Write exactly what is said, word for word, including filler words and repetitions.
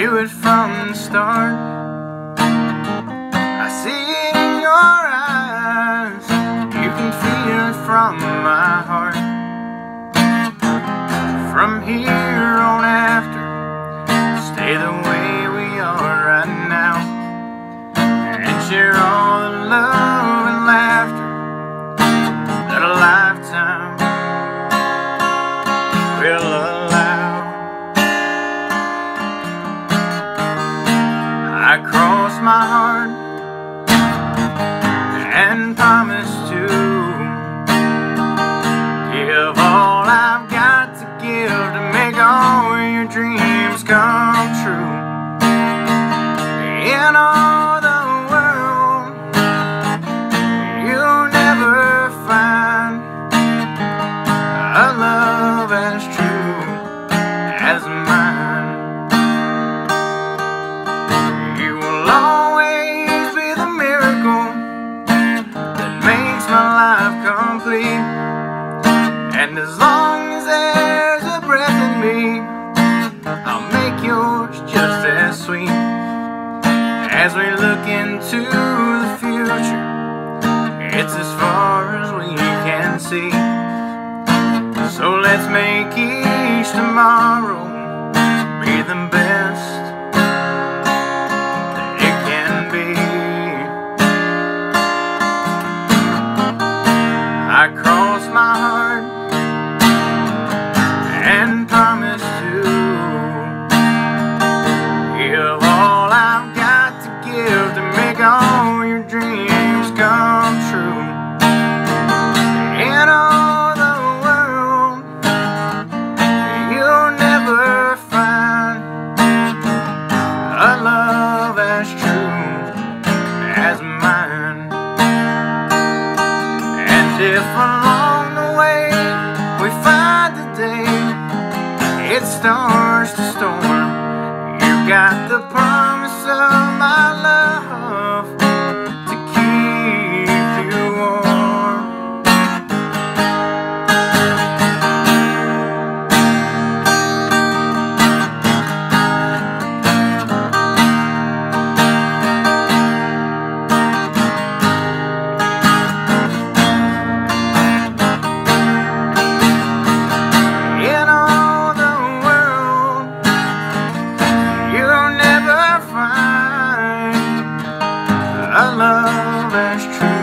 knew it from the start. I see it in your eyes, you can feel it from my heart. From here on after, stay the way we are right now, and share all the love and laughter that a lifetime will allow. I cross my heart and promise to give all I've got to give to make all your dreams come true. In all the world, you'll never find a love as true as mine. You will always be the miracle that makes my life complete. And as long as there's a breath in me, I'll make yours just as sweet. As we look into the future, it's as far as we can see. So let's make each tomorrow be the best that it can be. I cross my heart and promise to give all I've got to give to make all your dreams come true. In all the world, you'll never find a love as true as mine. And if along the way we find the day it starts to storm, you got the promise of my love to keep you warm. In all the world, you'll never find a love as true